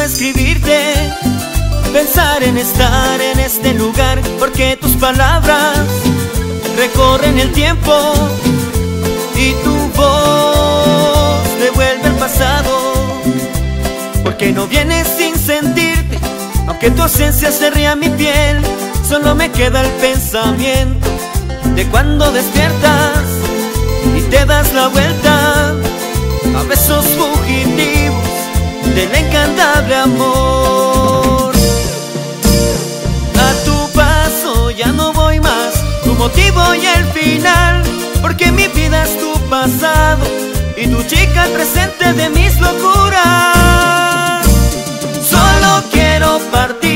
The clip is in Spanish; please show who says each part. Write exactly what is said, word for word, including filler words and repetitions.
Speaker 1: escribirte, pensar en estar en este lugar, porque tus palabras recorren el tiempo y tu voz devuelve el pasado. Porque no vienes sin sentirte, aunque tu ausencia se ría mi piel. Solo me queda el pensamiento de cuando despiertas y te das la vuelta a besos fugitivos del encantable amor. A tu paso ya no voy más, tu motivo y el final, porque mi vida es tu pasado y tu chica el presente de mis locuras. Solo quiero partir